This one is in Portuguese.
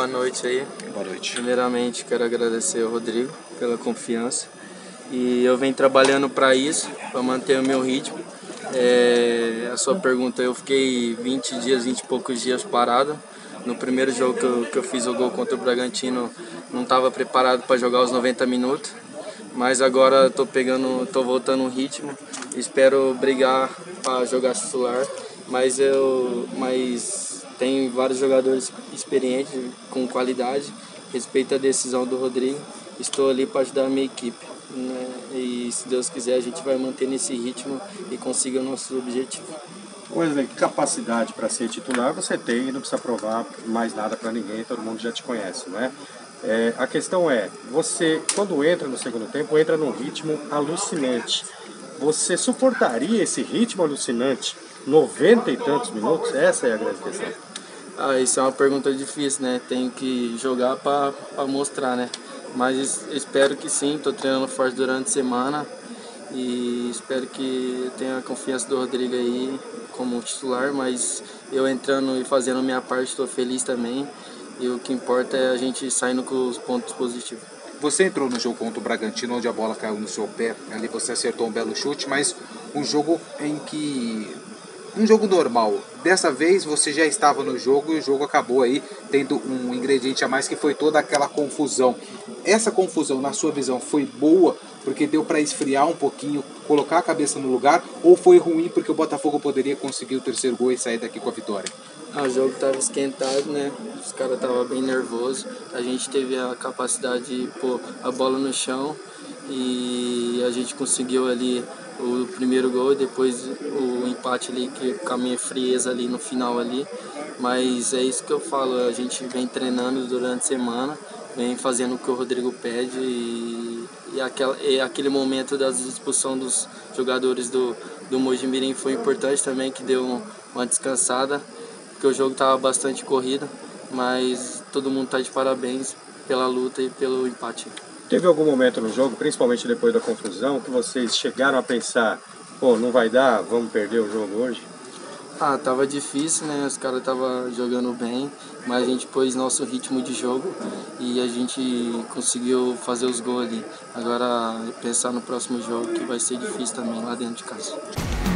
boa noite aí. Boa noite. Primeiramente, quero agradecer ao Rodrigo pela confiança. E eu venho trabalhando para isso, para manter o meu ritmo. A sua pergunta, eu fiquei 20 e poucos dias parado. No primeiro jogo que eu fiz o gol contra o Bragantino, não estava preparado para jogar os 90 minutos. Mas agora tô voltando o ritmo. Espero brigar para jogar titular. Mas tem vários jogadores experientes, com qualidade. Respeito a decisão do Rodrigo. Estou ali para ajudar a minha equipe, né? E se Deus quiser, a gente vai manter nesse ritmo e consiga o nosso objetivo. Wesley, capacidade para ser titular você tem e não precisa provar mais nada para ninguém, todo mundo já te conhece, né? A questão é, você quando entra no segundo tempo, entra num ritmo alucinante. Você suportaria esse ritmo alucinante 90 e tantos minutos? Essa é a grande questão. Isso é uma pergunta difícil, né? Tenho que jogar para mostrar, né? Mas espero que sim, estou treinando forte durante a semana e espero que tenha a confiança do Rodrigo aí como titular, mas eu entrando e fazendo a minha parte, estou feliz também, e o que importa é a gente saindo com os pontos positivos. Você entrou no jogo contra o Bragantino, onde a bola caiu no seu pé, ali você acertou um belo chute, mas um jogo um jogo normal. Dessa vez você já estava no jogo e o jogo acabou aí tendo um ingrediente a mais, que foi toda aquela confusão. Essa confusão, na sua visão, foi boa porque deu para esfriar um pouquinho, colocar a cabeça no lugar, ou foi ruim porque o Botafogo poderia conseguir o terceiro gol e sair daqui com a vitória? O jogo estava esquentado, né? Os caras estavam bem nervosos. A gente teve a capacidade de pôr a bola no chão e a gente conseguiu ali o primeiro gol e depois o empate ali, que com a minha frieza ali no final ali. Mas é isso que eu falo, a gente vem treinando durante a semana, vem fazendo o que o Rodrigo pede e aquele momento da expulsão dos jogadores do Mojimirim foi importante também, que deu uma descansada, porque o jogo estava bastante corrido, mas todo mundo está de parabéns pela luta e pelo empate. Teve algum momento no jogo, principalmente depois da confusão, que vocês chegaram a pensar, pô, não vai dar, vamos perder o jogo hoje? Tava difícil, né? Os caras estavam jogando bem, mas a gente pôs nosso ritmo de jogo e a gente conseguiu fazer os gols ali. Agora pensar no próximo jogo, que vai ser difícil também lá dentro de casa.